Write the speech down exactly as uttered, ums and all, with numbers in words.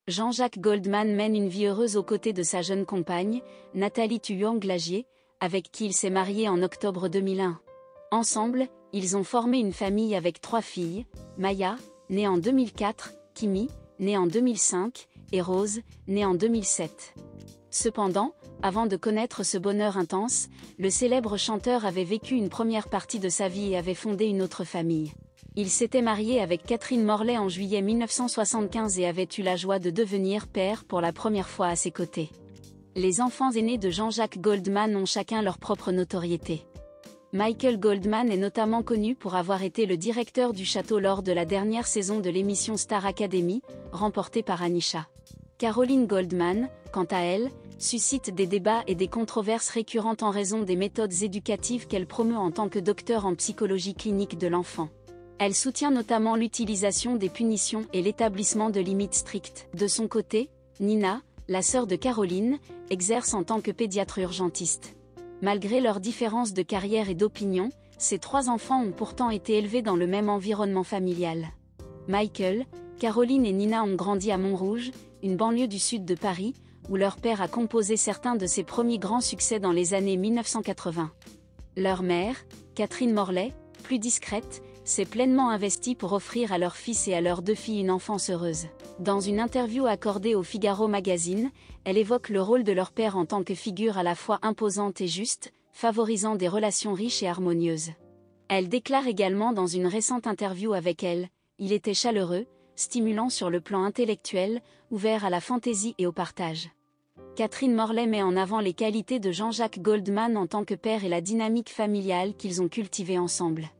Jean-Jacques Goldman mène une vie heureuse aux côtés de sa jeune compagne, Nathalie Thuang-Lagier, avec qui il s'est marié en octobre deux mille un. Ensemble, ils ont formé une famille avec trois filles, Maya, née en deux mille quatre, Kimi, née en deux mille cinq, et Rose, née en deux mille sept. Cependant, avant de connaître ce bonheur intense, le célèbre chanteur avait vécu une première partie de sa vie et avait fondé une autre famille. Il s'était marié avec Catherine Morley en juillet mille neuf cent soixante-quinze et avait eu la joie de devenir père pour la première fois à ses côtés. Les enfants aînés de Jean-Jacques Goldman ont chacun leur propre notoriété. Michael Goldman est notamment connu pour avoir été le directeur du château lors de la dernière saison de l'émission Star Academy, remportée par Anisha. Caroline Goldman, quant à elle, suscite des débats et des controverses récurrentes en raison des méthodes éducatives qu'elle promeut en tant que docteur en psychologie clinique de l'enfant. Elle soutient notamment l'utilisation des punitions et l'établissement de limites strictes. De son côté, Nina, la sœur de Caroline, exerce en tant que pédiatre urgentiste. Malgré leurs différences de carrière et d'opinion, ces trois enfants ont pourtant été élevés dans le même environnement familial. Michael, Caroline et Nina ont grandi à Montrouge, une banlieue du sud de Paris, où leur père a composé certains de ses premiers grands succès dans les années mille neuf cent quatre-vingts. Leur mère, Catherine Morley, plus discrète, s'est pleinement investie pour offrir à leur fils et à leurs deux filles une enfance heureuse. Dans une interview accordée au Figaro Magazine, elle évoque le rôle de leur père en tant que figure à la fois imposante et juste, favorisant des relations riches et harmonieuses. Elle déclare également dans une récente interview avec elle, « Il était chaleureux, stimulant sur le plan intellectuel, ouvert à la fantaisie et au partage ». Catherine Morley met en avant les qualités de Jean-Jacques Goldman en tant que père et la dynamique familiale qu'ils ont cultivée ensemble.